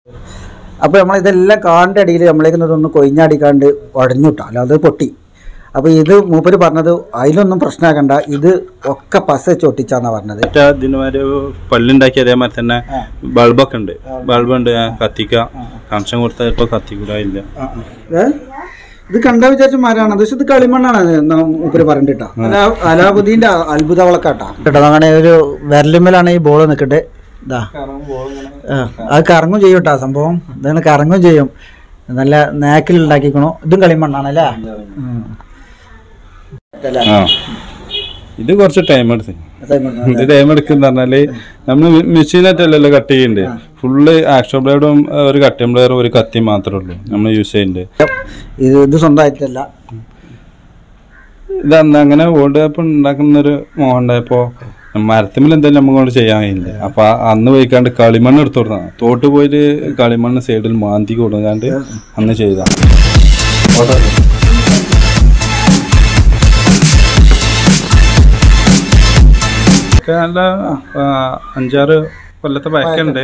അപ്പോൾ നമ്മൾ ഇതെല്ലാം കാണിൻ്റെ അടിയിൽ നമ്മളേക്കൊന്ന് കൊയിഞ്ഞാടിക്കാണ്ട് ഉടഞ്ഞുട്ടാ, അല്ലാതെ പൊട്ടി. അപ്പോൾ ഇത് മൂപ്പര് പറഞ്ഞത് അതിലൊന്നും പ്രശ്നമാക്കണ്ട, ഇത് ഒക്കെ പസ ചൊട്ടിച്ചാന്നാണ് പറഞ്ഞത്. ഇതിന് പല്ലുണ്ടാക്കി അതേമാതിരി തന്നെ ബൾബൊക്കെ ഉണ്ട്, ബൾബുണ്ട് കത്തിക്കാം, കണക്ഷൻ കൊടുത്താൽ ഇപ്പോൾ കത്തിക്കൂടില്ല. ഇത് കണ്ടാ വിചാരിച്ച മരമാണ്, പക്ഷെ ഇത് കളിമണ്ണാണ് മൂപ്പര് പറഞ്ഞിട്ടാ. അലാബുദ്ദീൻ്റെ അത്ഭുത വിളക്കാട്ടാ കേട്ടോ. അങ്ങനെ ഒരു വിരലുമ്മലാണ് ഈ ബോൾ നിൽക്കട്ടെ. ഇതാ അത് കറങ്ങും ചെയ്യും കേട്ടോ സംഭവം, ഇതാണ് കറങ്ങും ചെയ്യും, നല്ല നാക്കിലുണ്ടാക്കിക്കണു. ഇതും കളിമണ്ണാണല്ലേ. ഇത് കുറച്ച് ടൈം എടുത്ത് ഇത് ടൈം എടുക്കുന്ന പറഞ്ഞാല് നമ്മള് മെഷീനായിട്ടല്ലല്ലോ കട്ട് ചെയ്യുന്നുണ്ട്, ഫുള്ള് ആക്ഷൻ ബ്ലേഡും ഒരു കട്ടിംഗ് ബ്ലേഡും ഒരു കത്തി മാത്രമേ ഉള്ളൂ നമ്മൾ യൂസ് ചെയ്യുന്നുണ്ട്. ഇത് സ്വന്തമായിട്ടല്ല, ഇത് അന്ന് അങ്ങനെ വേൾഡ് കപ്പ് ഉണ്ടാക്കുന്നൊരു മോഹം ഉണ്ടായപ്പോ മരത്തിന്മേൽ എന്തായാലും നമുക്ക് കൊണ്ട് ചെയ്യാൻ കഴിയില്ല. അപ്പൊ അന്ന് പോയിക്കാണ്ട് കളിമണ്ണ് എടുത്തു കൊടുത്താ, തോട്ട് പോയിട്ട് കളിമണ്ണ് സൈഡിൽ മാന്തി കൊടുക്കാണ്ട് അന്ന് ചെയ്താ. നല്ല 5-6 കൊല്ലത്തെ ബൈക്കുണ്ട്.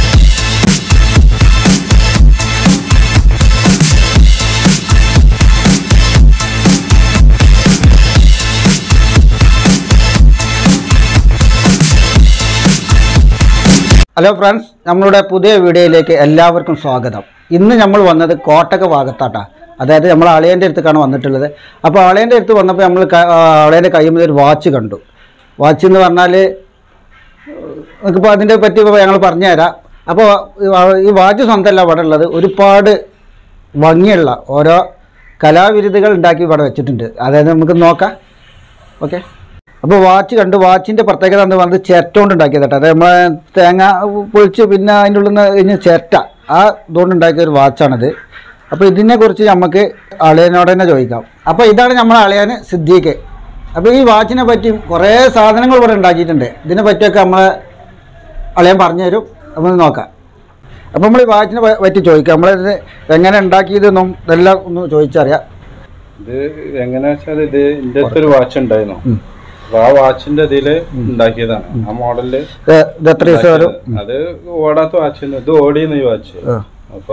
ഹലോ ഫ്രണ്ട്സ്, നമ്മളുടെ പുതിയ വീഡിയോയിലേക്ക് എല്ലാവർക്കും സ്വാഗതം. ഇന്ന് നമ്മൾ വന്നത് കോട്ടക്ക ഭാഗത്താട്ടാ, അതായത് നമ്മൾ അളിയൻ്റെ അടുത്തേക്കാണ് വന്നിട്ടുള്ളത്. അപ്പോൾ അളിയൻ്റെ അടുത്ത് വന്നപ്പോൾ നമ്മൾ അളിയൻ്റെ കയ്യിൽ ഒരു വാച്ച് കണ്ടു. വാച്ച് എന്ന് പറഞ്ഞാൽ നമുക്കിപ്പോൾ അതിനെ പറ്റി ഞങ്ങൾ പറഞ്ഞുതരാം. അപ്പോൾ ഈ വാച്ച് സ്വന്തമല്ല ഇവിടെ ഉള്ളത്, ഒരുപാട് ഭംഗിയുള്ള ഓരോ കലാവിരുതുകൾ ഉണ്ടാക്കി ഇവിടെ വെച്ചിട്ടുണ്ട്. അതായത് നമുക്ക് നോക്കാം. ഓക്കെ, അപ്പോൾ വാച്ച് കണ്ടു. വാച്ചിൻ്റെ പ്രത്യേകത എന്ന് പറഞ്ഞത് ചിരട്ട കൊണ്ട് ഉണ്ടാക്കിയത് കേട്ടോ. അതായത് നമ്മളെ തേങ്ങ പൊളിച്ച് പിന്നെ അതിൻ്റെ ഉള്ളിൽ നിന്ന് കഴിഞ്ഞ് ചിരട്ട ആ ഇതുകൊണ്ട് ഉണ്ടാക്കിയ ഒരു വാച്ചാണിത്. അപ്പോൾ ഇതിനെക്കുറിച്ച് നമുക്ക് അളിയനോട് തന്നെ ചോദിക്കാം. അപ്പോൾ ഇതാണ് നമ്മളെ അളിയന് സിദ്ദീഖ്. അപ്പോൾ ഈ വാച്ചിനെ പറ്റിയും കുറേ സാധനങ്ങൾ ഇവിടെ ഉണ്ടാക്കിയിട്ടുണ്ട്. ഇതിനെ പറ്റിയൊക്കെ നമ്മളെ അളിയൻ പറഞ്ഞു തരും. നമ്മൾ നോക്കാം. അപ്പോൾ നമ്മൾ ഈ വാച്ചിനെ പറ്റി ചോദിക്കാം, നമ്മളിത് എങ്ങനെ ഉണ്ടാക്കിയതെന്നും ഇതെല്ലാം ഒന്ന് ചോദിച്ചറിയാം. ഇത് എങ്ങനെയാ വെച്ചാൽ ഇത് ഇതിൻ്റെ അടുത്തൊരു വാച്ച് ഉണ്ടായിരുന്നു, ആ വാച്ചിന്റെ ഇതില് ഉണ്ടാക്കിയതാണ്. ആ മോഡലില് ഇത് എത്ര ദിവസം വരും? അത് ഓടാത്ത വാച്ച്, ഇത് ഓടിയെന്ന് ഈ വാച്ച്. അപ്പൊ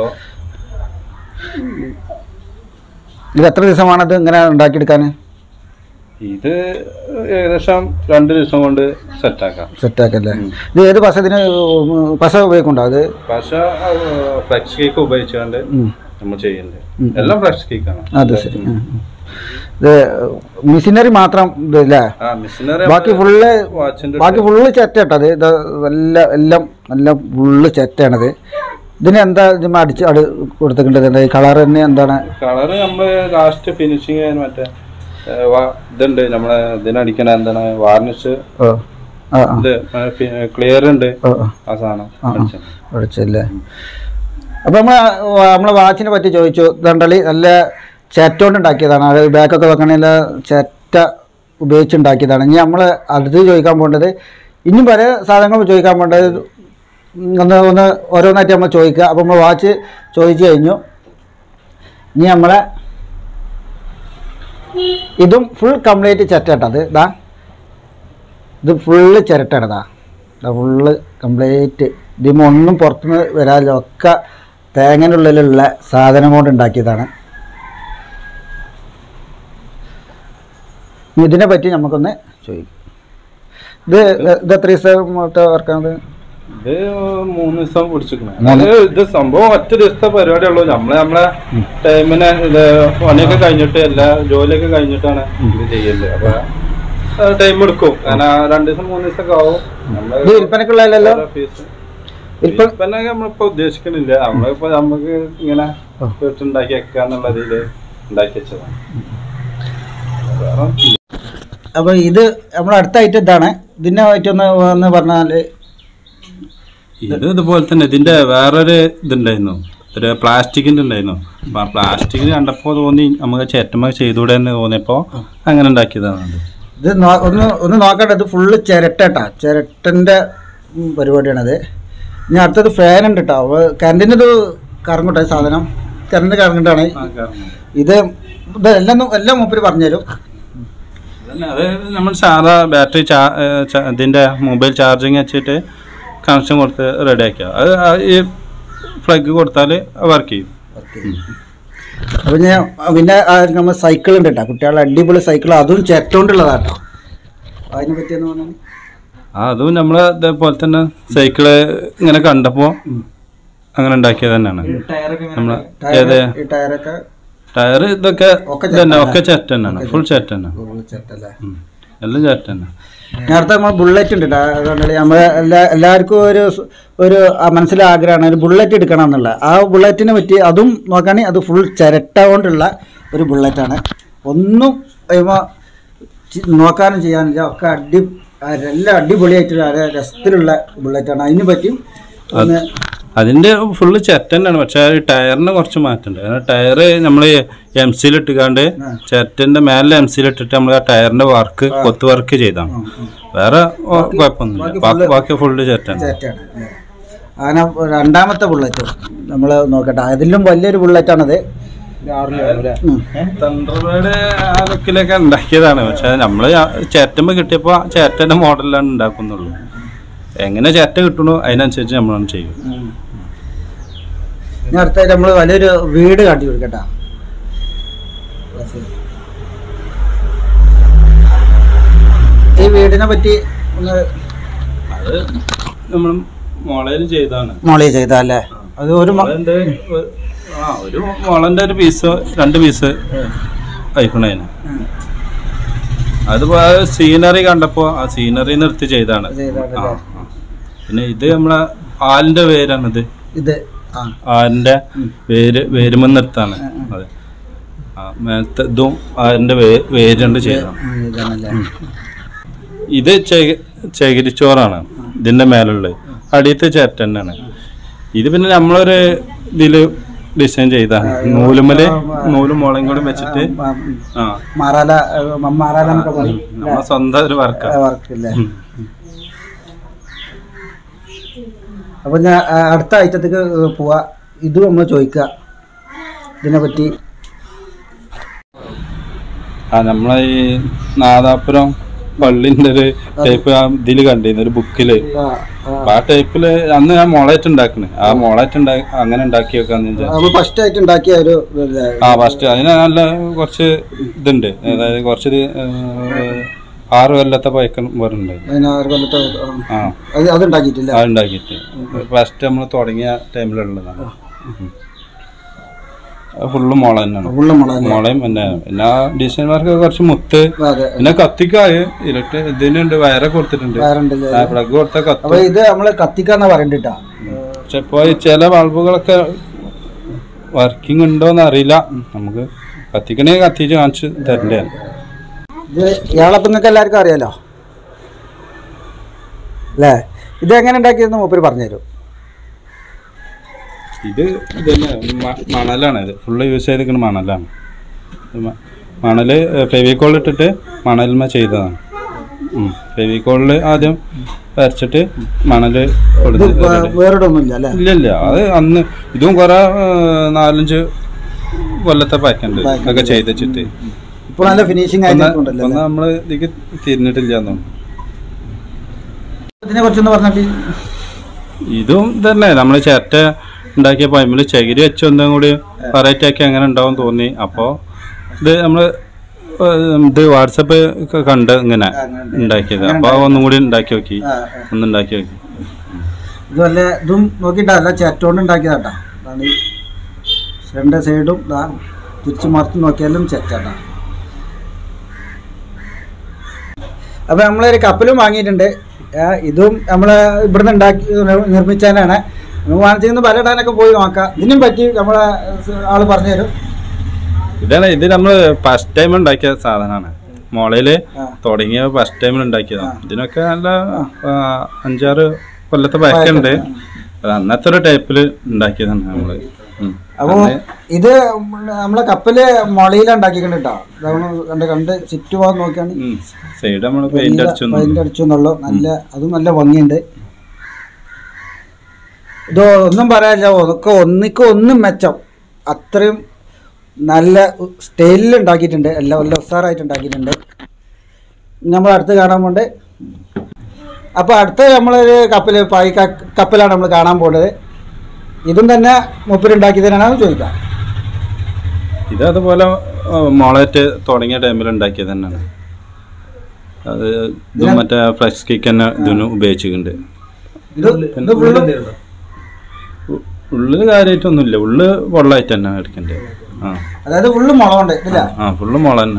ഇത് എത്ര ദിവസമാണത് ഇങ്ങനെ ഉണ്ടാക്കിയെടുക്കാൻ? ഇത് ഏകദേശം 2 ദിവസം കൊണ്ട് സെറ്റാക്കല്ലേ. ഇത് ഏത് പശത്തിന് പശ ഉപയോഗിക്കുന്നുണ്ടോ? അത് പശ ഫ്ലെക്സ് കേക്ക് ഉപയോഗിച്ചുകൊണ്ട് നമ്മൾ ചെയ്യുന്നുണ്ട്. എല്ലാം ഫ്ലെക്സ് കേക്കാണ്. അത് ശരി. ഇത് മെഷീനറി മാത്രം ഇതല്ലേ, ബാക്കി ഫുള്ള് ചെറ്റാട്ടത്. ഇത് എല്ലാം നല്ല ഫുള്ള് ചെറ്റാണത്. ഇതിന് എന്താ അടിച്ച് കൊടുത്തിട്ടുണ്ട്? ഈ കളർ തന്നെ എന്താണ് കളറ്? നമ്മള് ലാസ്റ്റ് ഫിനിഷിങ് മറ്റേ ഇതുണ്ട്, നമ്മളെ ഇതിനടിക്കണ എന്താണ് വാർണിഷ്, ഇത് ക്ലിയർ ഉണ്ട്, ആ സാധനം അടിച്ചല്ലേ. അപ്പൊ നമ്മളെ വാച്ചിനെ പറ്റി ചോദിച്ചു. ദണ്ടളി നല്ല ചെറ്റ കൊണ്ട് ഉണ്ടാക്കിയതാണ്, അത് ബാക്കൊക്കെ വെക്കണേൽ ചെറ്റ ഉപയോഗിച്ചുണ്ടാക്കിയതാണ്. ഇനി നമ്മൾ അടുത്ത് ചോദിക്കാൻ പോകേണ്ടത്, ഇനിയും പല സാധനങ്ങൾ ചോദിക്കാൻ പോകേണ്ടത് ഒന്ന് ഓരോന്നായിട്ട് നമ്മൾ ചോദിക്കുക. അപ്പോൾ നമ്മൾ വാച്ച് ചോദിച്ചു കഴിഞ്ഞു. ഇനി നമ്മളെ ഇതും ഫുൾ കംപ്ലീറ്റ് ചിരട്ടത്. ഇത് ഫുള്ള് ചിരട്ടാണ്. ഫുള്ള് കംപ്ലീറ്റ് ഇതിമൊന്നും പുറത്തുനിന്ന് വരാതെ ഒക്കെ തേങ്ങനുള്ളിലുള്ള സാധനം കൊണ്ട് ഉണ്ടാക്കിയതാണ്. ഇതിനെ പറ്റി നമുക്കൊന്ന് ചോദിക്കാം. ഇത് എത്ര ദിവസം വർക്കാണത്? ഇത് 3 ദിവസം പിടിച്ചിരിക്കണേ. ഇത് സംഭവം ഒറ്റ ദിവസത്തെ പരിപാടി ഉള്ളൂ. നമ്മളെ ടൈമിന് ഇത് പണിയൊക്കെ കഴിഞ്ഞിട്ട് എല്ലാ ജോലിയൊക്കെ കഴിഞ്ഞിട്ടാണ് ഇത് ചെയ്യല്. അപ്പൊ ടൈം എടുക്കും, കാരണം 2 ദിവസം 3 ദിവസമൊക്കെ ആവും. വിൽപ്പനക്കുള്ളതല്ലോ, വിൽപ്പന നമ്മളിപ്പോ ഉദ്ദേശിക്കണില്ല. നമ്മളിപ്പോ നമുക്ക് ഇങ്ങനെ വീട്ടുണ്ടാക്കി വെക്കാന്നുള്ള ഇതില് ഉണ്ടാക്കി വെച്ചതാണ്. അപ്പൊ ഇത് നമ്മുടെ അടുത്തായിട്ട് ഇതാണ്. ഇതിനെ പറ്റൊന്ന് പറഞ്ഞാല് ഇത് ഇതുപോലെ തന്നെ ഇതിന്റെ വേറൊരു ഇതുണ്ടായിരുന്നു, ഒരു പ്ലാസ്റ്റിക്കിന്റെ ഉണ്ടായിരുന്നു. അപ്പൊ ആ പ്ലാസ്റ്റിക്കിന് കണ്ടപ്പോ തോന്നി നമുക്ക് ചേട്ടമ്മ ചെയ്തുകൂടെ എന്ന് തോന്നിയപ്പോ അങ്ങനെ ഉണ്ടാക്കിയതാണ്. ഇത് ഒന്ന് നോക്കട്ടെ. ഇത് ഫുള്ള് ചിരട്ടാ, ചിരട്ടന്റെ പരിപാടിയാണത്. ഇനി അടുത്തത് ഫാൻ ഉണ്ട് കേട്ടോ. കറണ്ടിൻ്റെ ഇത് കറങ്ങട്ടെ, സാധനം കറണ്ട് കറങ്ങിട്ടാണ് ഇത്. എല്ലാം മൂപ്പര് പറഞ്ഞുതരും. അത് നമ്മൾ സാധാ ബാറ്ററി ഇതിന്റെ മൊബൈൽ ചാർജിങ് വെച്ചിട്ട് കണക്ഷൻ കൊടുത്ത് റെഡിയാക്കുക. അത് ഈ ഫ്ലഗ് കൊടുത്താൽ വർക്ക് ചെയ്യും. അപ്പം ഞാൻ പിന്നെ നമ്മൾ സൈക്കിൾ ഉണ്ട് കേട്ടോ, കുട്ടികളുടെ അടിപൊളി സൈക്കിൾ, അതും ചിരട്ടോണ്ടുള്ളതാട്ടോ. അതിനെ പറ്റിയെന്ന് പറഞ്ഞാൽ അതും നമ്മൾ ഇതേപോലെ തന്നെ സൈക്കിള് ഇങ്ങനെ കണ്ടപ്പോൾ അങ്ങനെ ഉണ്ടാക്കിയത് തന്നെയാണ്. നമ്മളെ ടയർ ഇതൊക്കെ തന്നെ ഒക്കെ ചേട്ട തന്നെയാണ്, ഫുൾ ചേട്ട തന്നെ, എല്ലാം ചേട്ട തന്നെ. നേരത്തെ നമ്മൾ ബുള്ളറ്റ് ഉണ്ട് കേട്ടോ, നമ്മൾ എല്ലാവർക്കും ഒരു മനസ്സിലെ ആഗ്രഹമാണ് ഒരു ബുള്ളറ്റ് എടുക്കണം എന്നുള്ള. ആ ബുള്ളറ്റിനെ പറ്റി അതും നോക്കുകയാണെങ്കിൽ അത് ഫുൾ ചിരട്ട കൊണ്ടുള്ള ഒരു ബുള്ളറ്റാണ്. ഒന്നും നോക്കാനും ചെയ്യാനില്ല, ഒക്കെ എല്ലാം അടിപൊളിയായിട്ടുള്ള രസത്തിലുള്ള ബുള്ളറ്റാണ്. അതിനെ പറ്റി അതിന്റെ ഫുള്ള് ചേട്ട തന്നെയാണ്, പക്ഷെ ടയറിന് കുറച്ച് മാറ്റമുണ്ട്. ടയർ നമ്മൾ MC ഇട്ടുകാണ്ട് ചേട്ടന്റെ മേലെ MC ഇട്ടിട്ട് നമ്മൾ ആ ടയറിന്റെ വർക്ക് കൊത്ത് വർക്ക് ചെയ്താണ്, വേറെ കുഴപ്പമൊന്നുമില്ല. ബാക്കി ഫുള്ള് ചേട്ടാണ്. അങ്ങനെ രണ്ടാമത്തെ ബുള്ളറ്റ് നമ്മൾ നോക്കട്ടെ, അതിലും വലിയൊരു ബുള്ളറ്റാണത്. തണ്ടർബേർഡ് ആ ലുക്കിലൊക്കെ ഉണ്ടാക്കിയതാണ്, പക്ഷെ നമ്മള് ചേറ്റമ്പ് കിട്ടിയപ്പോ ചേട്ടന്റെ മോഡലിലാണ് ഉണ്ടാക്കുന്നുള്ളൂ. എങ്ങനെ ചേറ്റ കിട്ടണോ അതിനനുസരിച്ച് നമ്മളാണ് ചെയ്യും. ഇനി അടുത്തായിട്ട് നമ്മൾ വലിയൊരു വീട് കാട്ടി കൊടുക്കട്ടാ. ഈ വീടിനെ പറ്റി അത് നമ്മൾ മോളയിൽ ചെയ്താണ്. മോളയിൽ ചെയ്തല്ലേ? അത് ഒരു ഒരു മോളന്റെ ഒരു പീസ് 2 പീസ് അയക്കണേന്. അതിപ്പോ സീനറി കണ്ടപ്പോ ആ സീനറി നിർത്തി ചെയ്താണ്. പിന്നെ ഇത് നമ്മളെ ആലിന്റെ വേരാണിത്, ആലിന്റെ വേരുമ നിർത്താണ്. അതെ, മേലത്തെ ഇതും ആലിന്റെ വേരുണ്ട് ചെയ്താണ്. ഇത് ചകിരിച്ചോറാണ് ഇതിന്റെ മേലുള്ളത്, അടിയത്തെ ചേട്ട തന്നെയാണ്. ഇത് പിന്നെ നമ്മളൊരു ഇതില് ഡിസൈൻ ചെയ്താണ്, നൂലും മുളയും കൂടി വെച്ചിട്ട് നമ്മളെ സ്വന്തം ഒരു വർക്കല്ലേ. അപ്പൊ ഞാൻ അടുത്ത ഐറ്റത്തേക്ക് പോവാ. ഇത് നമ്മൾ ചോദിക്കുക ഇതിനെ പറ്റി. നമ്മളെ ഈ നാദാപുരം പള്ളിന്റെ ഒരു ടൈപ്പ് ഇതില് കണ്ടിരുന്നു ഒരു ബുക്കില്. ആ ടൈപ്പില് അന്ന് ഞാൻ മോളായിട്ട് ഉണ്ടാക്കണേ, ആ മോളായിട്ട് അങ്ങനെ ഉണ്ടാക്കി വെക്കാന്ന് ഫസ്റ്റ് ആയിട്ട് ഉണ്ടാക്കിയ ഒരു ഫസ്റ്റ് അതിന് നല്ല കുറച്ച് ഇതുണ്ട്, അതായത് കുറച്ച് 6 കൊല്ലത്തെ പഴക്കം വരുന്നുണ്ട്. അതുണ്ടാക്കിയിട്ട് ഫസ്റ്റ് നമ്മൾ തുടങ്ങിയ ടൈമിലുള്ളതാണ്. ഫുള്ള് മുള തന്നെയാണ്, മുളയും പിന്നെ ഡിസൈൻ വർക്ക് കുറച്ച് മുത്ത്, പിന്നെ കത്തിക്കായി ഇതിനുണ്ട്, വയറെ കൊടുത്തിട്ടുണ്ട്, പ്ലഗ് കൊടുത്ത കത്തി. ഇത് നമ്മള് കത്തിക്കാന്നാ പറയണ്ട. പക്ഷെ ഇപ്പൊ ചില ബൾബുകളൊക്കെ വർക്കിംഗ് ഉണ്ടോന്ന് അറിയില്ല, നമുക്ക് കത്തിക്കണേ കത്തിച്ച് കാണിച്ച് തരണ്ടേ. ഇത് ഇയാളപ്പം നിങ്ങൾക്ക് എല്ലാവർക്കും അറിയാലോ അല്ലേ? ഇത് എങ്ങനെ ഉണ്ടാക്കിയെന്ന് മൂപ്പര് പറഞ്ഞുതരും. ഇത് മണലാണ്, ഇത് ഫുള്ള് യൂസ് ചെയ്തിരിക്കുന്ന മണലാണ്. മണല് ഫെവിക്കോൾ ഇട്ടിട്ട് മണലിന്മേൽ ചെയ്തതാണ്. ഫെവിക്കോളിൽ ആദ്യം വരച്ചിട്ട് മണല് ഇല്ല. അത് അന്ന് ഇതും കുറെ 4-5 കൊല്ലത്തെ പാക്കുണ്ട് ഇതൊക്കെ ചെയ്തിട്ട്. ഇപ്പോൾ നല്ല ഫിനിഷിംഗ് ഒന്ന് നമ്മള് ഇതിക്ക് തിരിഞ്ഞിട്ടില്ല. ഇതിനെ കുറിച്ചൊന്ന് പറഞ്ഞിട്ട്. ഇതും തന്നെ നമ്മള് ചേട്ട ഉണ്ടാക്കിയ പൈമില് ചകിരി വെച്ച് ഒന്നും കൂടി വെറൈറ്റി ആക്കി അങ്ങനെ ഉണ്ടാവും തോന്നി. അപ്പോൾ ഇത് നമ്മള് ഇത് വാട്സപ്പ് കണ്ട് ഇങ്ങനെ ഉണ്ടാക്കിയത്, അപ്പൊ ഒന്നും കൂടി ഉണ്ടാക്കി നോക്കി, ഒന്നുണ്ടാക്കി നോക്കി. ഇതുമല്ല ഇതും നോക്കിയിട്ടല്ല ചേട്ടോണ്ട് ഉണ്ടാക്കിയതാട്ടാ. രണ്ട് സൈഡും തിരിച്ചു മറത്ത് നോക്കിയാലും ചേട്ടാ. അപ്പൊ നമ്മളൊരു കപ്പലും വാങ്ങിയിട്ടുണ്ട്. ഇതും നമ്മള് ഇവിടുന്ന് ഉണ്ടാക്കി നിർമ്മിച്ചാലാണ്. വാണിജ്യത്തിൽ വല ഇടാനൊക്കെ പോയി നോക്കാം. ഇതിനും പറ്റി നമ്മളെ ആള് പറഞ്ഞു തരും. ഇത് നമ്മള് ഫസ്റ്റ് ടൈം ഉണ്ടാക്കിയ സാധനമാണ്. മോളയില് തുടങ്ങിയ ഫസ്റ്റ് ടൈമിൽ ഉണ്ടാക്കിയതാണ്. ഇതിനൊക്കെ നല്ല 5-6 കൊല്ലത്തെ ബാക്കുണ്ട്. അത് അന്നത്തെ ഒരു ടൈപ്പില് ഉണ്ടാക്കിയതാണ് നമ്മള്. അപ്പൊ ഇത് നമ്മളെ കപ്പല് മുളയിലാണ് ഉണ്ടാക്കിക്കണ്ടോ? കണ്ട് ചുറ്റുഭാഗം നോക്കിയാണ് സൈഡ് നമ്മള് പെയിന്റ് അടിച്ചു എന്നുള്ളു. നല്ല അതും നല്ല ഭംഗിയുണ്ട്. ഇത് ഒന്നും പറയാനില്ല, ഒന്നും മെച്ചം. അത്രയും നല്ല സ്റ്റൈലിൽ ഉണ്ടാക്കിയിട്ടുണ്ട്, എല്ലാം നല്ല ഉസാറായിട്ട് ഉണ്ടാക്കിയിട്ടുണ്ട്. നമ്മൾ അടുത്ത് കാണാൻ പോണ്ട്. അപ്പോൾ അടുത്ത് നമ്മളൊരു കപ്പലാണ് നമ്മൾ കാണാൻ പോകുന്നത്. ഇതും തന്നെ മൂപ്പരുണ്ടാക്കിയതിനാണ് ചോദിക്കാം. ഇത് അതുപോലെ മുളറ്റ് തുടങ്ങിയ ടൈമിൽ ഉണ്ടാക്കിയത് തന്നെയാണ്. അത് ഇത് മറ്റേ ഫ്ലക്സ് കിക്ക് തന്നെ ഇതിന് ഉപയോഗിച്ചിട്ടുണ്ട്. ഉള്ളില് കാര്യമായിട്ടൊന്നുമില്ല, ഉള്ളു വെള്ളമായിട്ട് തന്നെ എടുക്കണ്ടേ. അതായത് ഫുള്ള് മുളകുണ്ട്. ഫുള്ള് മുള തന്നെ.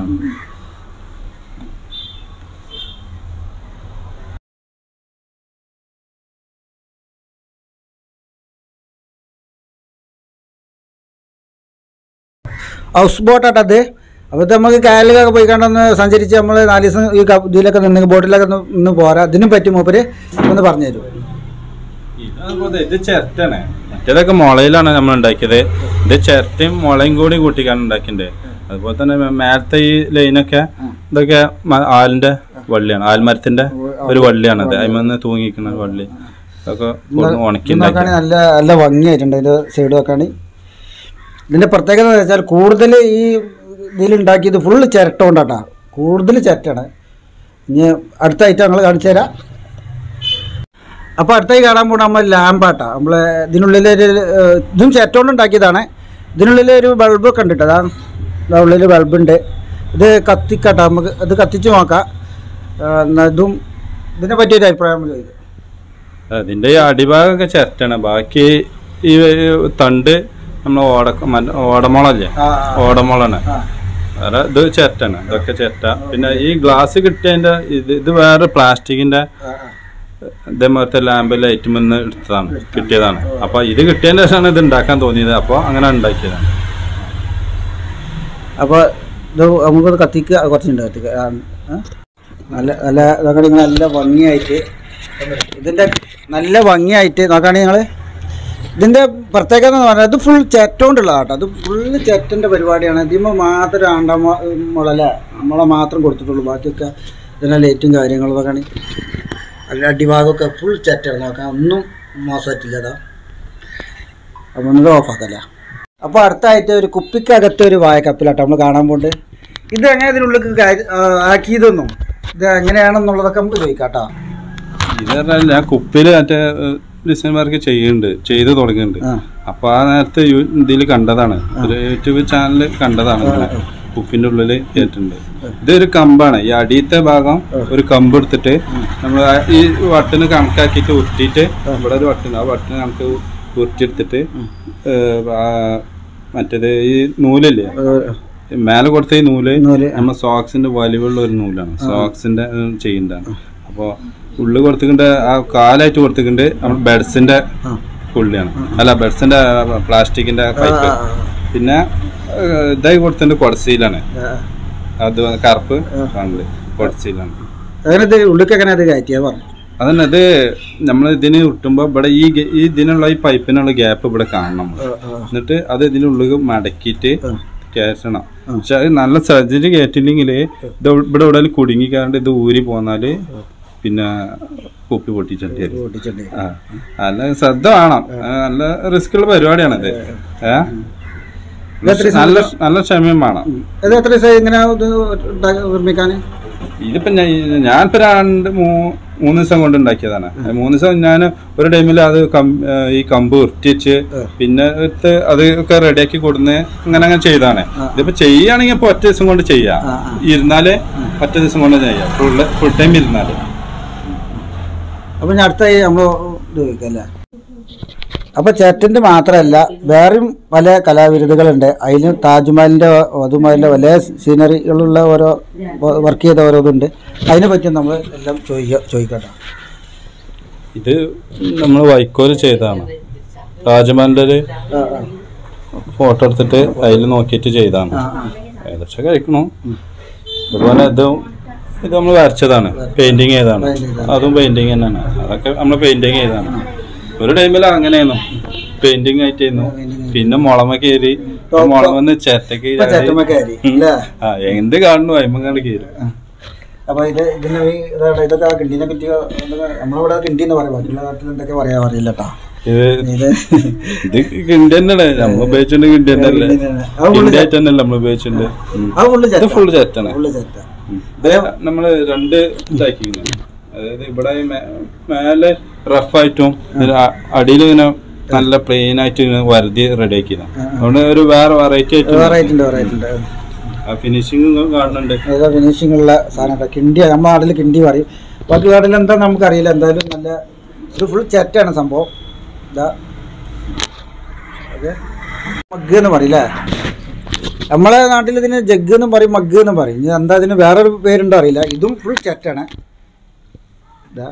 ഹൗസ് ബോട്ടാട്ടോ അത്. അപ്പോൾ നമുക്ക് കായലിലൊക്കെ പോയി കണ്ടൊന്ന് സഞ്ചരിച്ച് നമ്മൾ 4 ദിവസം ഈ ഇതിലൊക്കെ നിന്ന് ബോട്ടിലൊക്കെ നിന്ന് പോരാ. ഇതിനും പറ്റി മൂപ്പര് ഒന്ന് പറഞ്ഞു തരും. ഇത് ചിരട്ടാണ്. മറ്റേതൊക്കെ മുളയിലാണ് നമ്മൾ ഉണ്ടാക്കിയത്. ഇത് ചിരട്ടയും മുളയും കൂടി കൂട്ടിക്കാണ് ഉണ്ടാക്കിയത്. അതുപോലെ തന്നെ മേലത്തെ ഈ ലൈനൊക്കെ ഇതൊക്കെ ആലിന്റെ വള്ളിയാണ്, ആൽമരത്തിന്റെ ഒരു വള്ളിയാണത്. അതിമന്ന് തൂങ്ങിക്കുന്ന വള്ളി അതൊക്കെ ഉണക്കി നല്ല നല്ല ഭംഗിയായിട്ടുണ്ട്. ഇത് സൈഡ് വെക്കാണ്. ഇതിന്റെ പ്രത്യേകത എന്ന് വെച്ചാൽ കൂടുതൽ ഈ ഇതിലുണ്ടാക്കിയത് ഫുള്ള് ചിരട്ട കൊണ്ടാട്ടാ, കൂടുതൽ ചിരട്ടാണ്. ഇനി അടുത്ത ഐറ്റം ഞങ്ങൾ കാണിച്ചു തരാം. അപ്പോൾ അടുത്തായി കാണാൻ പോകുന്ന നമ്മൾ ലാമ്പാട്ടാ. നമ്മൾ ഇതിനുള്ളിലൊരു ഇതും ചിരട്ട കൊണ്ട് ഉണ്ടാക്കിയതാണ്. ഇതിനുള്ളിലൊരു ബൾബൊക്കെ ഉണ്ട് കേട്ടോ. അതാ ഉള്ളിൽ ബൾബുണ്ട്. ഇത് കത്തിക്കട്ടോ, നമുക്ക് ഇത് കത്തിച്ച് നോക്കാം. ഇതും ഇതിനെ പറ്റിയൊരു അഭിപ്രായം ചോദിക്കും. അതിൻ്റെ ഈ അടിഭാഗമൊക്കെ ചിരട്ടാണ്. ബാക്കി ഈ തണ്ട് നമ്മൾ ഓടമുളല്ലേ, ഓടമുളാണ്. വേറെ ഇത് ചിരട്ടാണ്. ഇതൊക്കെ ചിരട്ട. പിന്നെ ഈ ഗ്ലാസ് കിട്ടിയതിൻ്റെ ഇത് വേറെ പ്ലാസ്റ്റിക്കിൻ്റെ ഇതേമാരത്തെ ലാമ്പ് ലൈറ്റ് മുന്ന് എടുത്തതാണ്, കിട്ടിയതാണ്. അപ്പോൾ ഇത് കിട്ടിയതിൻ്റെ ശേഷമാണ് ഇത് ഉണ്ടാക്കാൻ തോന്നിയത്. അപ്പോൾ അങ്ങനെ ഉണ്ടാക്കിയതാണ്. അപ്പോൾ ഇത് നമുക്കത് കത്തിക്കുക, കുറച്ചുണ്ട് കത്തിക്കുക. നല്ല നല്ല നോക്കുകയാണെങ്കിൽ നല്ല ഭംഗിയായിട്ട്, ഇതിൻ്റെ നല്ല ഭംഗിയായിട്ട് നോക്കുകയാണെങ്കിൽ നിങ്ങൾ ഇതിൻ്റെ പ്രത്യേകത എന്ന് പറഞ്ഞാൽ ഇത് ഫുൾ ചെറ്റ കൊണ്ടുള്ളതാണ് കേട്ടോ. അത് ഫുള്ള് ചെറ്റൻ്റെ പരിപാടിയാണ്. ഇതിമ്പോൾ മാത്രം മുള മാത്രം കൊടുത്തിട്ടുള്ളൂ. ബാക്കിയൊക്കെ ഇതിൻ്റെ ലൈറ്റും കാര്യങ്ങളും നോക്കുകയാണ്. അല്ല അടിഭാഗമൊക്കെ ഫുൾ ചെറ്റാണ്. നോക്കാം, ഒന്നും മോശമായിട്ടില്ല. അതാ അപ്പോൾ ഒന്നും ഓഫാക്കല്ല. അപ്പോൾ അടുത്തായിട്ട് ഒരു കുപ്പിക്കകത്ത് ഒരു വാഴക്കപ്പിലാട്ടോ നമ്മൾ കാണാൻ പോകുന്നത്. ഇത് എങ്ങനെ ഇതിനുള്ളിൽ ആക്കിയതൊന്നും ഇത് എങ്ങനെയാണെന്നുള്ളതൊക്കെ നമുക്ക് ചോദിക്കാം കേട്ടോ. ഇത് പറഞ്ഞാൽ ഞാൻ കുപ്പിയിൽ മറ്റേ ഡിസൈൻമാർക്ക് ചെയ്ത് തുടങ്ങിയിട്ടുണ്ട്. അപ്പോൾ ആ നേരത്തെ ഇതിൽ കണ്ടതാണ്, ഒരു യൂട്യൂബ് ചാനൽ കണ്ടതാണ്. കുപ്പിൻ്റെ ഉള്ളിൽ കേട്ടിട്ടുണ്ട്. ഇതൊരു കമ്പാണ്. ഈ അടിയത്തെ ഭാഗം ഒരു കമ്പ് എടുത്തിട്ട് നമ്മൾ ഈ വട്ടിന് കണക്കാക്കിയിട്ട് ഉരുട്ടിയിട്ട്, ഇവിടെ ഒരു വട്ടിന്, ആ വട്ടിന് കണക്ക് ഉരുട്ടിയെടുത്തിട്ട് മറ്റേത് ഈ നൂലില്ലേ മേലെ കൊടുത്ത ഈ നൂല് നമ്മൾ സോക്സിന്റെ വലിവുള്ള ഒരു നൂലാണ്. സോക്സിന്റെ ചെയ്യുന്നതാണ്. അപ്പോൾ ഉള്ളു കൊടുത്തിട്ടുണ്ട്, ആ കാലായിട്ട് കൊടുത്തിട്ടുണ്ട് നമ്മൾ ബെഡ്സിന്റെ പുള്ളിയാണ്. അല്ല, ബെഡ്സിന്റെ പ്ലാസ്റ്റിക്കിന്റെ പൈപ്പ്. പിന്നെ ഇതായി കൊടുത്തിട്ടുണ്ട് കൊടസീലാണ്. അത് കറുപ്പ് കാണില്ല, കൊടസീലാണ്. അതന്നെ. ഇത് നമ്മൾ ഇതിന് ഉട്ടുമ്പോ ഇവിടെ ഈ ഇതിനുള്ള ഈ പൈപ്പിനുള്ള ഗ്യാപ്പ് ഇവിടെ കാണണം. എന്നിട്ട് അത് ഇതിനുള്ളിൽ മടക്കിയിട്ട് കയറ്റണം. പക്ഷെ അത് നല്ല സർജറി കയറ്റില്ലെങ്കിൽ ഇത് ഇവിടെ എവിടെയും കുടുങ്ങിക്കാണ്ട് ഇത് ഊരി പോന്നാല് പിന്നെ കുപ്പി പൊട്ടിച്ചേണ്ടി വരും. നല്ല ശ്രദ്ധ വേണം. നല്ല റിസ്ക് ഉള്ള പരിപാടിയാണത്. നല്ല ക്ഷമയും വേണം. ഇതിപ്പോ ഞാനിപ്പോ 2-3 ദിവസം കൊണ്ട് ഉണ്ടാക്കിയതാണ്. 3 ദിവസം ഞാൻ ഒരു ടൈമിൽ അത് ഈ കമ്പ് ഉരുട്ടിച്ച് പിന്നെ അതൊക്കെ റെഡിയാക്കി കൊടുന്ന് അങ്ങനെ ചെയ്താണ്. ഇതിപ്പോ ചെയ്യുകയാണെങ്കിൽ ഇപ്പൊ ഒറ്റ ദിവസം കൊണ്ട് ചെയ്യാം. ഇരുന്നാല് ഒറ്റ ദിവസം കൊണ്ട് ചെയ്യാം, ഫുൾ ടൈം ഇരുന്നാല്. അപ്പൊ ഞാൻ അടുത്തായി നമ്മള് ചോദിക്കല്ലേ. അപ്പോൾ ചേട്ടൻ്റെ മാത്രമല്ല വേറെയും പല കലാവിരുദ്ധകളുണ്ട്. അതിന് താജ്മഹലിൻ്റെ അതുമഹലിൻ്റെ പല സീനറികളുള്ള ഓരോ വർക്ക് ചെയ്ത ഓരോ ഇതുണ്ട്. അതിനെ പറ്റി നമ്മൾ എല്ലാം ചോദിക്കട്ടെ. ഇത് നമ്മൾ വൈക്കോല് ചെയ്തതാണ്. താജ്മഹലിൻ്റെ ഒരു ഫോട്ടോ എടുത്തിട്ട് അതിൽ നോക്കിയിട്ട് ചെയ്താണ്. ഏകദേശം കഴിക്കണു. അതുപോലെ ഇത് നമ്മൾ വരച്ചതാണ്, പെയിന്റിങ് ചെയ്താണ്. അതും പെയിന്റിങ് തന്നെയാണ്. അതൊക്കെ നമ്മൾ പെയിന്റിങ് ചെയ്താണ്. ഒരു ടൈമിൽ അങ്ങനെയായിരുന്നു, പെയിന്റിങ് ആയിട്ടായിരുന്നു. പിന്നെ മുളമ കയറി, മുളമെന്ന് ചേട്ടക്ക് എന്ത് കാണുന്നു അയിമങ്ങാണ്ട് കയറി. അപ്പൊ ഇതൊക്കെ കിണ്ടിനെ പറ്റി നമ്മളിവിടെ കിണ്ടി എന്ന് പറയാം, മറ്റുള്ള നാട്ടിൽ എന്തൊക്കെ പറയാ അറിയില്ല കേട്ടോ. ഇത് കിണ്ടി തന്നെയാണ് നമ്മൾ ഉപയോഗിച്ചിട്ടുണ്ട്. കിണ്ടി തന്നെയല്ലേ, കിണ്ടി ആയിട്ട് തന്നെയല്ലേ നമ്മൾ ഉപയോഗിച്ചിട്ടുണ്ട്. ഇത് ഫുള്ള് ചേറ്റാണ്. ഇത് നമ്മള് 2 ഇതാക്കിയിരുന്നു. അതായത് ഇവിടെ മേലെ റഫായിട്ടും അടിയിൽ ഇങ്ങനെ നല്ല പ്ലെയിൻ ആയിട്ട് വരുതി റെഡി ആക്കിയതാണ്. അതുകൊണ്ട് ഒരു വേറെ വെറൈറ്റി ആയിട്ട് ഫിനിഷിംഗ് കാണുന്നുണ്ട്. ഫിനിഷിംഗ് ഉള്ള സാധനം കിണ്ടി, നമ്മുടെ നാട്ടിൽ കിണ്ടി പറയും, ബാക്കി നാട്ടിൽ എന്താ നമുക്കറിയില്ല. എന്തായാലും നല്ല ഒരു ഫുൾ സെറ്റാണ് സംഭവം. ഇതാ മഗ് എന്ന് പറയില്ലേ, നമ്മളെ നാട്ടിൽ ഇതിന് ജഗ് എന്നും പറയും, മഗ് എന്നും പറയും. ഇനി എന്താ ഇതിന് വേറൊരു പേരുണ്ടോ അറിയില്ല. ഇതും ഫുൾ സെറ്റാണ്. ഇതാ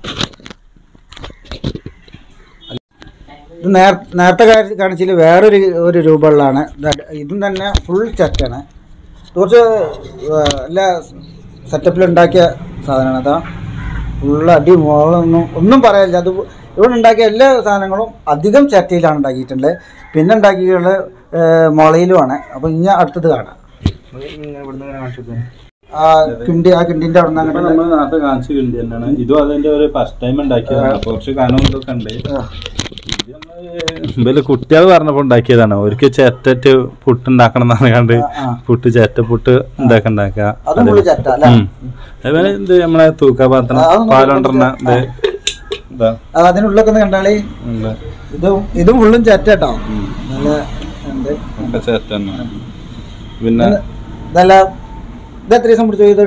ഇത് നേരത്തെ കാണിച്ചതിൽ വേറൊരു രൂപമുള്ളതാണ്. ഇതും തന്നെ ഫുൾ സെറ്റാണ്. കുറച്ച് എല്ലാ സെറ്റപ്പിലുണ്ടാക്കിയ സാധനമാണ്. അതാ ഫുള്ള് അടി ഒന്നും പറയാനില്ല. അത് ഇവിടെ ഉണ്ടാക്കിയ എല്ലാ സാധനങ്ങളും അധികം ചട്ടിയിലാണ് ഉണ്ടാക്കിയിട്ടുള്ളത്. പിന്നെ ഉണ്ടാക്കിയിട്ടുള്ളത് മുളയിലുമാണ്. അപ്പോൾ ഇനി അടുത്തത് കാണാം. കിണ്ടിന്റെ അവിടെ നമ്മൾ നേരത്തെ കാണിച്ച കിണ്ടി തന്നെയാണ് ഇതും. അതിന്റെ ഒരു ഫസ്റ്റ് ടൈം ഉണ്ടാക്കിയതാണ്. കുറച്ച് കനവും ഇതൊക്കെ ഉണ്ട്. ഇവര് കുട്ടികൾ പറഞ്ഞപ്പോ ഉണ്ടാക്കിയതാണ്. അവർക്ക് ചേറ്ററ്റ് പുട്ട് ഉണ്ടാക്കണം എന്ന് പറഞ്ഞാണ്ട് പുട്ട് ചേറ്റപ്പുട്ട് ഇതൊക്കെ ഉണ്ടാക്കുക. അതേപോലെ ഇത് നമ്മളെ തൂക്കാപാത്രം പാലുകൊണ്ടിരുന്ന അതിനുള്ളൊക്കെ കണ്ടാളി. ഇതും ഫുള്ളും ചേറ്റാട്ടോ. നല്ല ചേറ്റ പിന്നെ ഇത് എത്ര ദിവസം പിടിച്ചു?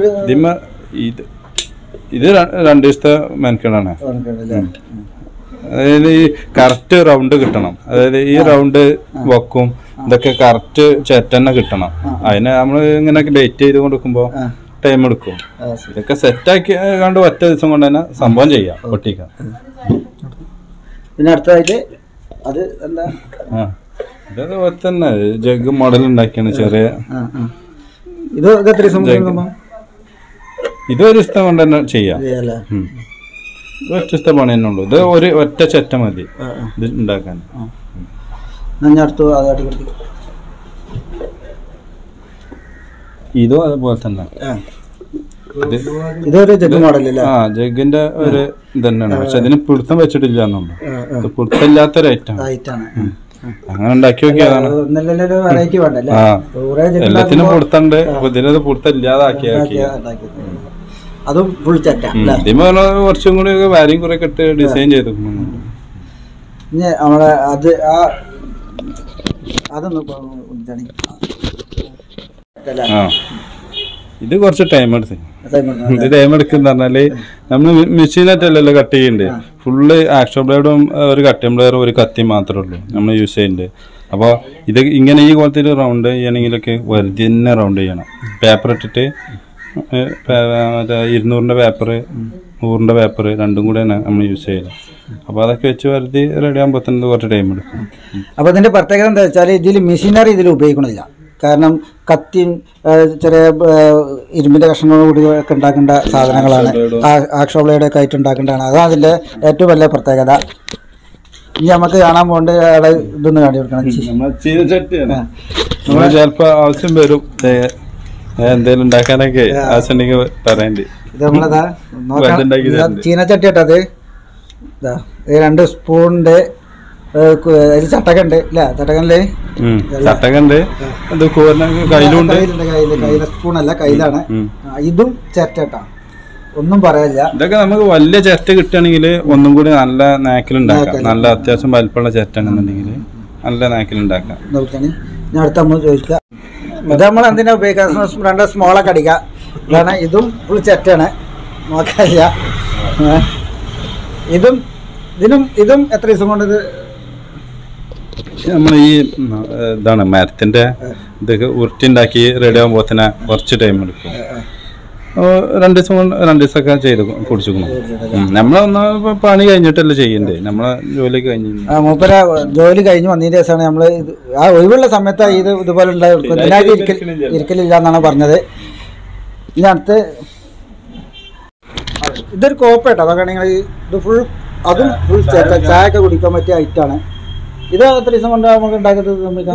ഇത് 2 ദിവസത്തെ മെനക്കേടാണ്. അതായത് ഈ കറക്റ്റ് റൗണ്ട് കിട്ടണം. അതായത് ഈ റൗണ്ട് വെക്കും ഇതൊക്കെ കറക്റ്റ് ചേറ്റന്നെ കിട്ടണം. അതിന് നമ്മൾ ഇങ്ങനെ ഡേറ്റ് ചെയ്ത് കൊടുക്കുമ്പോ ടൈം എടുക്കും. ഇതൊക്കെ സെറ്റാക്കി കണ്ട് ഒറ്റ ദിവസം കൊണ്ട് തന്നെ സംഭവം ചെയ്യാം, പൊട്ടിക്കാം. പിന്നെ അടുത്തതായിട്ട് അത് എന്താ ഇതേപോലെ തന്നെ ജഗ് മോഡൽ ഉണ്ടാക്കിയാണ്. ചെറിയ ഇതൊരു ഇഷ്ടം കൊണ്ട് തന്നെ ചെയ്യാം. ഒറ്റ ഇഷ്ട പണി തന്നെ ഉള്ളു. ഇത് ഒരു ഒറ്റ ചെറ്റ മതി ഇത് ഉണ്ടാക്കാൻ. ഇതും അതുപോലെ തന്നെ ജഗിന്റെ ഒരു ഇതന്നെയാണ്. പക്ഷെ അതിന് പിടുത്തം വെച്ചിട്ടില്ല എന്നുള്ളു. ഇത് പിടുത്തമില്ലാത്തൊരു ഐറ്റാണ്. അങ്ങനെ ഉണ്ടാക്കി നോക്കിയതാണ്. എല്ലാത്തിനും പുറത്തുണ്ട്. ഇതിനത് പുറത്ത് ഇല്ലാതാക്കിയ കുറച്ചും കൂടി വാരിയും കുറെ ഇട്ട് ഡിസൈൻ ചെയ്തിട്ടുണ്ട്. ഇത് കുറച്ച് ടൈം എടുത്ത് ഇത് ടൈം എടുക്കുന്ന പറഞ്ഞാല് നമ്മള് മെഷീനായിട്ടല്ലല്ലോ കട്ട് ചെയ്യണ്ടേ. ഫുള്ള് ആക്ഷൻ ബ്ലേഡും ഒരു കട്ടിംഗ് ബ്ലേഡും ഒരു കത്തി മാത്രമേ ഉള്ളൂ നമ്മൾ യൂസ് ചെയ്യുന്നുണ്ട്. അപ്പോൾ ഇത് ഇങ്ങനെ ഈ കോലത്തിൽ റൗണ്ട് ചെയ്യണമെങ്കിലൊക്കെ വെറുതെ തന്നെ റൗണ്ട് ചെയ്യണം. പേപ്പർ ഇട്ടിട്ട് മറ്റേ 200-ന്റെ പേപ്പർ 100-ന്റെ പേപ്പർ രണ്ടും കൂടെയാണ് നമ്മൾ യൂസ് ചെയ്യുന്നത്. അപ്പോൾ അതൊക്കെ വെച്ച് വെറുതെ റെഡി ആകുമ്പോൾ തന്നെ കുറച്ച് ടൈം എടുക്കും. അപ്പോൾ ഇതിൻ്റെ പ്രത്യേകത എന്താ വെച്ചാൽ ഇതിൽ മെഷീനറി ഇതിൽ ഉപയോഗിക്കണില്ല. കാരണം കത്തിയും ചെറിയ ഇരുമ്പിൻ്റെ കഷ്ണങ്ങളും കൂടി ഒക്കെ ഉണ്ടാക്കേണ്ട സാധനങ്ങളാണ്. ആക്ഷൻ ബ്ലേഡൊക്കെ ആയിട്ട് ഉണ്ടാക്കേണ്ടതാണ്. അതാണ് അതിൻ്റെ ഏറ്റവും വലിയ പ്രത്യേകത. ഇനി നമുക്ക് കാണാൻ പോകേണ്ട അവിടെ ഇതൊന്ന് കാണിച്ചു കൊടുക്കണം. ചിലപ്പോൾ ആവശ്യം വരും എന്തേലും ഉണ്ടാക്കാനൊക്കെ ആവശ്യമുണ്ടെങ്കിൽ പറയണ്ട്. ഇത് നമ്മളതാ ചീനച്ചട്ടി കേട്ടത്. ഇതാ 2 സ്പൂണിൻ്റെ അതിൽ ചട്ടക്കുണ്ട് അല്ലേ? ചട്ടക്കല്ലേ ചട്ടക്കുണ്ട്. കയ്യിലെ സ്പൂണല്ല, കയ്യിലാണ്. ഇതും ചിരട്ട, ഒന്നും പറയാനില്ല. ഇതൊക്കെ നമുക്ക് വലിയ ചിരട്ട കിട്ടുകയാണെങ്കിൽ ഒന്നും കൂടി നല്ല നാക്കിലുണ്ടാക്കാം. നല്ല അത്യാവശ്യം വലിപ്പമുള്ള ചിരട്ടാണെന്നുണ്ടെങ്കിൽ നല്ല നാക്കിലുണ്ടാക്കാം. ഞാൻ അടുത്ത നമ്മൾ ചോദിക്കുക, ഇത് നമ്മൾ എന്തിനാ ഉപയോഗിക്കാം? 2 സ്മോളൊക്കെ അടിക്കാം. ഇതാണ്. ഇതും ഫുൾ ചിരട്ടയാണ്, നോക്കാനില്ല. ഇതും എത്ര ദിവസം കൊണ്ട് ഇത് നമ്മൾ ഈ ഇതാണ് മരത്തിന്റെ ഇതൊക്കെ ഉരുട്ടിണ്ടാക്കി റെഡി ആകുമ്പോൾ തന്നെ കുറച്ച് ടൈം എടുക്കും. 2 ദിവസമൊക്കെ ചെയ്ത് കുടിച്ചിരിക്കണം. നമ്മളൊന്ന് പണി കഴിഞ്ഞിട്ടല്ലേ ചെയ്യണ്ടേ, നമ്മളെ ജോലി കഴിഞ്ഞു. മൂപ്പര ജോലി കഴിഞ്ഞ് വന്നതിന് ശേഷമാണ് നമ്മൾ ആ ഒഴിവുള്ള സമയത്ത് ഇതുപോലെ ഇതിനായിട്ട് ഇരിക്കലില്ല എന്നാണ് പറഞ്ഞത്. ഇനി അടുത്ത് ഇതൊരു കോപ്പേട്ടോ. അതൊക്കെ ആണെങ്കിൽ ഇത് ഫുൾ, അതും ഫുൾ ചായ ഒക്കെ കുടിക്കാൻ പറ്റിയ ഐറ്റാണ്. ഇത് എത്ര ദിവസം കൊണ്ട് നമുക്ക് ഉണ്ടാക്കുന്നത്?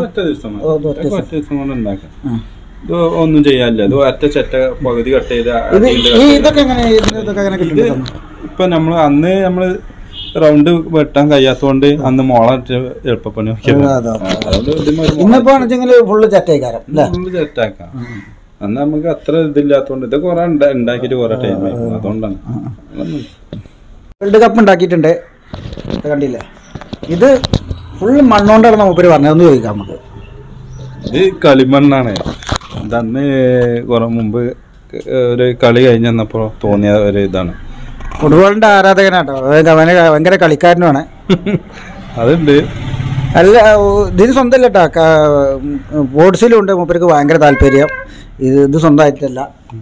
ഇത് ഒന്നും ചെയ്യാനില്ല. ഇത് ഒറ്റ ചെറ്റ പകുതി കട്ട് ചെയ്ത് ഇതൊക്കെ എങ്ങനെ കിട്ടും? ഇപ്പൊ നമ്മള് റൗണ്ട് വെട്ടാൻ കഴിയാത്തോണ്ട് അന്ന് മോള എളുപ്പപ്പണി ഇന്നിപ്പോ ഫുള്ള് ചെറ്റേക്കാരം. ഫുള്ള് ചെറ്റാക്കാം. അന്ന് നമുക്ക് അത്ര ഇതില്ലാത്തോണ്ട് ഇത് കുറെ ഉണ്ടാക്കിട്ട് കുറെ ടൈം ആയി. അതുകൊണ്ടാണ് വേൾഡ് കപ്പ് ഉണ്ടാക്കിയിട്ടുണ്ട്, കണ്ടില്ലേ? ഇത് ഫുള്ള് മണ്ണുകൊണ്ടാണ് മൂപ്പര് പറഞ്ഞതെന്ന് ചോദിക്കാം നമുക്ക്. ഇത് കളിമണ്ണാണ്. ഇതന്ന് കുറെ മുമ്പ് ഒരു കളി കഴിഞ്ഞ് വന്നപ്പോൾ തോന്നിയ ഒരു ഇതാണ്. ഫുട്ബോളിന്റെ ആരാധകനാട്ടോ, അവന് ഭയങ്കര കളിക്കാരനുമാണ്. അതുണ്ട്. അല്ല, ഇതിന് സ്വന്തമല്ല കേട്ടോ, സ്പോർട്സിലും ഉണ്ട് മൂപ്പർക്ക് ഭയങ്കര താല്പര്യം. ഇത് സ്വന്തമായിട്ടല്ല.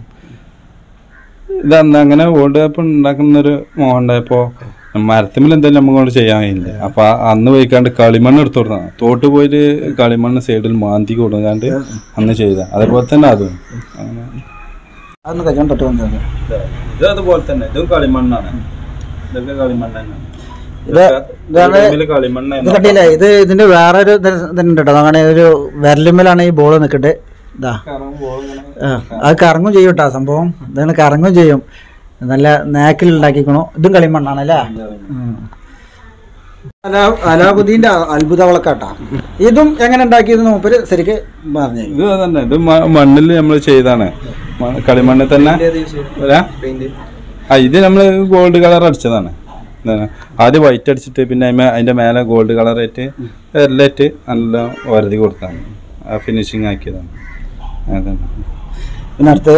ഇതന്ന് അങ്ങനെ വേൾഡ് കപ്പ് ഉണ്ടാക്കുന്നൊരു മോഹൻ ഉണ്ടായപ്പോ മരത്തിന്മേൽ എന്തെങ്കിലും നമുക്ക് കൊണ്ട് ചെയ്യാൻ കഴിയില്ല. അപ്പൊ അന്ന് പോയിക്കാണ്ട് കളിമണ്ണ് എടുത്തു കൊടുത്താണ്. തോട്ട് പോയിട്ട് കളിമണ്ണ് സൈഡിൽ മാന്തി കൊടുക്കാണ്ട് അന്ന് ചെയ്ത. അതേപോലെ തന്നെ അതും അതൊന്ന് കഴിയാൻ തൊട്ട് വന്നത് ഇത് അതുപോലെ തന്നെ. ഇതും കളിമണ്ണാണ്. ഇതൊക്കെ കളിമണ്ണ് തന്നെയാണ്. ഇത് കണ്ടില്ലേ, ഇത് ഇതിന്റെ വേറൊരു ഇതുണ്ട് കേട്ടോ. അങ്ങനെ ഒരു വിരലിന്മേലാണ് ഈ ബോൾ നിൽക്കട്ടെ. ഇതാ അത് കറങ്ങും ചെയ്യും കേട്ടോ സംഭവം. ഇതാണ് കറങ്ങും ചെയ്യും. നല്ല നാക്കിൽ ഉണ്ടാക്കിക്കണു. ഇതും കളിമണ്ണാണല്ലേ. അലാബുദ്ദീന്റെ അത്ഭുത വിളക്കാട്ടാ. ഇതും എങ്ങനെ ഉണ്ടാക്കിയത് മൂപ്പര് ശരിക്ക് പറഞ്ഞു. ഇത് തന്നെ. ഇത് മണ്ണിൽ നമ്മൾ ചെയ്താണ്. കളിമണ്ണിൽ തന്നെ. ഇത് നമ്മള് ഗോൾഡ് കളർ അടിച്ചതാണ്. ആദ്യം വൈറ്റ് അടിച്ചിട്ട് പിന്നെ അതിന്റെ മേലെ ഗോൾഡ് കളറായിട്ട് എല്ലാം നല്ല വരതി കൊടുത്താണ്. ഫിനിഷിങ് ആക്കിയതാണ്. പിന്നെ അടുത്ത്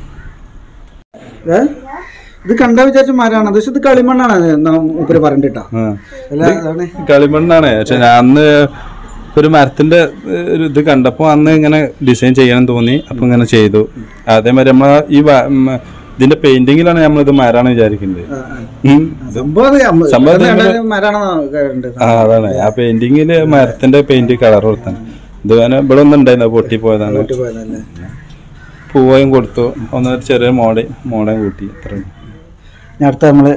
ഇത് കണ്ട വിചാരിച്ച മരമാണ്, പക്ഷെ ഇത് കളിമണ്ണാണ് മൂപ്പര് പറഞ്ഞിട്ടാ. കളിമണ്ണാണ്. പക്ഷെ ഞാൻ അന്ന് ഒരു മരത്തിന്റെ ഒരു ഇത് കണ്ടപ്പോ അന്ന് ഇങ്ങനെ ഡിസൈൻ ചെയ്യണം തോന്നി. അപ്പൊ ഇങ്ങനെ ചെയ്തു. അതേമാതിരി നമ്മളെ ഈ ഇതിന്റെ പെയിന്റിങ്ങിലാണ് നമ്മളിത് മരാണ് വിചാരിക്കുന്നത്. അതാണ്. ആ പെയിന്റിങ്ങില് മരത്തിന്റെ പെയിന്റ് കളർ കൊടുത്താണ്. ഇത് ഇവിടെ ഒന്നും ഉണ്ടായിരുന്നു, പൊട്ടിപ്പോയതാണ്. പൂവയും കൊടുത്തു. ഒന്ന് ചെറിയ മോടയും കൂട്ടി. അടുത്ത നമ്മള്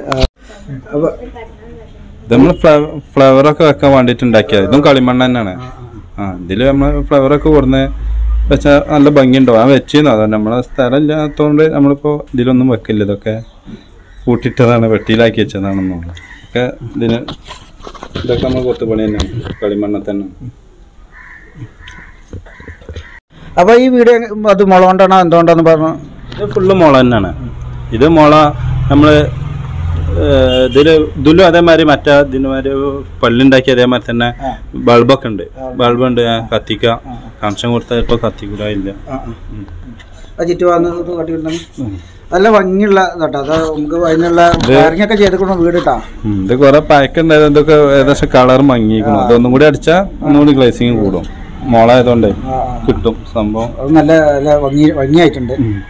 ഇത് നമ്മള് ഫ്ലവറൊക്കെ വെക്കാൻ വേണ്ടിട്ട് ഉണ്ടാക്കിയത്. ഇതും കളിമണ്ണ് തന്നെയാണ്. ഇതില് നമ്മള് ഫ്ലവറൊക്കെ കൊടുന്ന് വെച്ചാൽ നല്ല ഭംഗിയുണ്ടാവും. ആ വെച്ചിരുന്നു. അതുകൊണ്ട് നമ്മളെ സ്ഥലം ഇല്ലാത്തതുകൊണ്ട് നമ്മളിപ്പോ ഇതിലൊന്നും വെക്കില്ല. ഇതൊക്കെ കൂട്ടിയിട്ടതാണ്, വെട്ടിയിലാക്കി വെച്ചതാണെന്നുള്ളത്. ഒക്കെ ഇതൊക്കെ നമ്മൾ കൊത്തുപണി തന്നെയാണ്, കളിമണ്ണ തന്നെ. അപ്പൊ ഈ വീട് അത് മുള കൊണ്ടാണോ എന്തുകൊണ്ടാന്ന് പറഞ്ഞു? ഇത് ഫുള്ള് മുള തന്നെയാണ്. ഇത് മുള നമ്മള് ഇതിലും അതേമാതിരി മറ്റേ ഇതിനുമാതിരി പള്ളിണ്ടാക്കി അതേമാതിരി തന്നെ ബൾബൊക്കെ ഉണ്ട്. ബൾബുണ്ട്. കത്തിക്കാം. കണക്ഷൻ കൊടുത്താൽ ചിലപ്പോൾ കത്തിക്കൂടായില്ല. നല്ല ഭംഗിയുള്ള കേട്ടോ. അത് നമുക്ക് അതിനുള്ള വയറിങ്ങൊക്കെ ചെയ്തിട്ടുണ്ട് വീട് കേട്ടോ. ഇത് കുറെ പഴക്കുണ്ടായത്. ഇതൊക്കെ ഏകദേശം കളർ മങ്ങിയിരിക്കണം. അതൊന്നും കൂടി അടിച്ചാൽ ഒന്നുകൂടി ഗ്ലേസിങ് കൂടും. മോളായതുകൊണ്ട് കിട്ടും സംഭവം. അത് നല്ല ഭംഗിയായിട്ടുണ്ട്.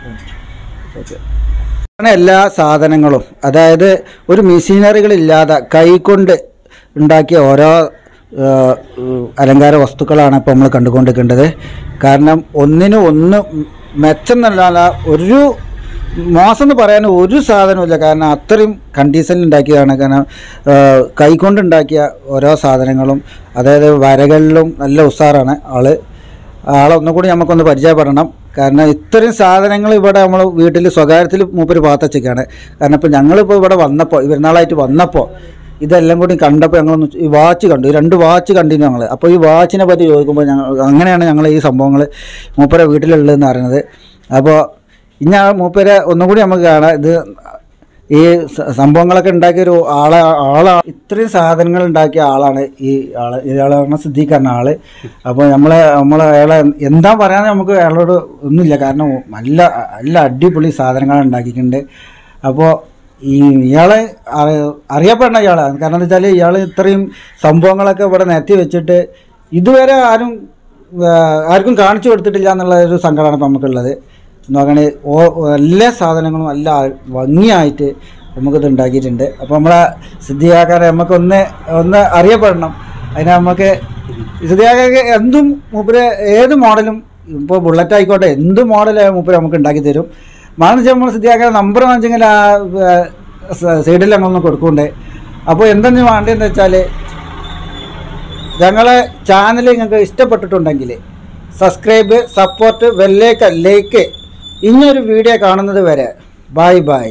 എല്ലാ സാധനങ്ങളും, അതായത് ഒരു മെഷീനറികളില്ലാതെ കൈകൊണ്ട് ഉണ്ടാക്കിയ ഓരോ അലങ്കാര വസ്തുക്കളാണ് ഇപ്പോൾ നമ്മൾ കണ്ടുകൊണ്ടിരിക്കേണ്ടത്. കാരണം ഒന്നിനും ഒന്ന് മെച്ചം എന്നല്ല, ഒരു മോശം എന്ന് പറയാൻ ഒരു സാധനമില്ല. കാരണം അത്രയും കണ്ടീഷനിൽ ഉണ്ടാക്കിയതാണ്. കാരണം കൈകൊണ്ടുണ്ടാക്കിയ ഓരോ സാധനങ്ങളും, അതായത് വരകളിലും നല്ല ഉഷാറാണ്. ആളൊന്നുകൂടി നമുക്കൊന്ന് പരിചയപ്പെടണം. കാരണം ഇത്രയും സാധനങ്ങൾ ഇവിടെ നമ്മൾ വീട്ടിൽ സ്വകാര്യത്തിൽ മൂപ്പര് പാത്തച്ചൊക്കെയാണ്. കാരണം ഇപ്പോൾ ഞങ്ങളിപ്പോൾ ഇവിടെ വന്നപ്പോൾ, പെരുന്നാളായിട്ട് വന്നപ്പോൾ ഇതെല്ലാം കൂടി കണ്ടപ്പോൾ ഞങ്ങളൊന്ന് ഈ വാച്ച് കണ്ടു. 2 വാച്ച് കണ്ടിരുന്നു ഞങ്ങൾ. അപ്പോൾ ഈ വാച്ചിനെ പറ്റി ചോദിക്കുമ്പോൾ അങ്ങനെയാണ് ഞങ്ങൾ ഈ സംഭവങ്ങൾ മൂപ്പരെ വീട്ടിലുള്ളതെന്ന് പറയുന്നത്. അപ്പോൾ ഇനി മൂപ്പരെ ഒന്നുകൂടി നമുക്ക് കാണാം. ഇത് ഈ സംഭവങ്ങളൊക്കെ ഉണ്ടാക്കിയൊരു ആളാ ഇത്രയും സാധനങ്ങൾ ഉണ്ടാക്കിയ ആളാണ് ഇയാളെ പറഞ്ഞ സിദ്ദീഖ് ആള്. അപ്പോൾ അയാളെ എന്താ പറയാന്ന് നമുക്ക് അയാളോട് ഒന്നുമില്ല. കാരണം നല്ല അടിപൊളി സാധനങ്ങൾ ഉണ്ടാക്കിയിട്ടുണ്ട്. അപ്പോൾ ഇയാളെ അറിയപ്പെടണം ഇയാളാണ്. കാരണം എന്താ വെച്ചാൽ ഇയാൾ ഇത്രയും സംഭവങ്ങളൊക്കെ ഇവിടെ നിരത്തി വെച്ചിട്ട് ഇതുവരെ ആർക്കും കാണിച്ചു കൊടുത്തിട്ടില്ല എന്നുള്ള ഒരു സങ്കടമാണ് ഇപ്പം നമുക്കുള്ളത്. നോക്കണേ, എല്ലാ സാധനങ്ങളും നല്ല ഭംഗിയായിട്ട് നമുക്കിത് ഉണ്ടാക്കിയിട്ടുണ്ട്. അപ്പോൾ നമ്മളെ സിദ്ദീഖാക്കാരെ നമുക്കൊന്ന് അറിയപ്പെടണം. അതിന് നമുക്ക് സിദ്ദീഖാക്ക് എന്തും മൂപ്പര് ഏത് മോഡലും, ഇപ്പോൾ ബുള്ളറ്റ് ആയിക്കോട്ടെ, എന്ത് മോഡൽ മൂപ്പര് നമുക്ക് ഉണ്ടാക്കി തരും. മാണെന്ന് വെച്ചാൽ നമ്മൾ സിദ്ദീഖാക്കാരെ നമ്പർ വാങ്ങിച്ചെങ്കിൽ ആ സൈഡിൽ ഞങ്ങളൊന്ന് കൊടുക്കണ്ടേ. അപ്പോൾ എന്തെന്ന് വേണ്ടതെന്ന് വെച്ചാൽ ഞങ്ങളെ ചാനൽ നിങ്ങൾക്ക് ഇഷ്ടപ്പെട്ടിട്ടുണ്ടെങ്കിൽ സബ്സ്ക്രൈബ്, സപ്പോർട്ട്, ലൈക്ക്. ഇനിയൊരു വീഡിയോ കാണുന്നത് വരെ ബൈ.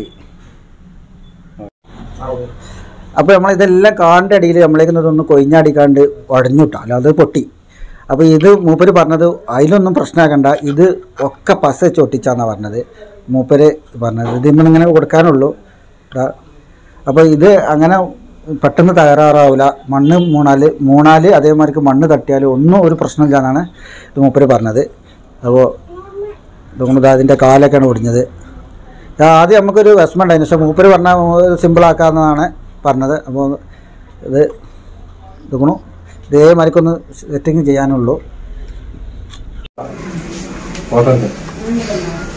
അപ്പോൾ നമ്മളിതെല്ലാം കാണിൻ്റെ അടിയിൽ നമ്മളേക്കുന്നതൊന്ന് കൊയിഞ്ഞാടിക്കാണ്ട് ഉടഞ്ഞുട്ടാ, അല്ലാതെ പൊട്ടി. അപ്പോൾ ഇത് മൂപ്പര് പറഞ്ഞത് അതിലൊന്നും പ്രശ്നമാക്കണ്ട, ഇത് ഒക്കെ പസ ചൊട്ടിച്ചാന്നാണ് പറഞ്ഞത് മൂപ്പര് പറഞ്ഞത്. ഇതിങ്ങനെ കൊടുക്കാനുള്ളൂ. അപ്പോൾ ഇത് അങ്ങനെ പെട്ടെന്ന് തകരാറാവില്ല. മണ്ണ് മൂണാൽ അതേമാതിരിക്ക് മണ്ണ് തട്ടിയാൽ ഒന്നും ഒരു പ്രശ്നമില്ല എന്നാണ് ഇത് മൂപ്പര് പറഞ്ഞത്. അപ്പോൾ ഇതുകൊണ്ട് അതിൻ്റെ കാലൊക്കെയാണ് ഒടിഞ്ഞത്. ആദ്യം നമുക്കൊരു വിഷമം ഉണ്ടായിരുന്നു, പക്ഷേ മൂപ്പര് പറഞ്ഞാൽ സിമ്പിളാക്കാമെന്നാണ് പറഞ്ഞത്. അപ്പോൾ ഇതുകൊണ്ടു ഇതേമാതിരിക്കൊന്ന് സെറ്റിങ് ചെയ്യാനുള്ളൂ.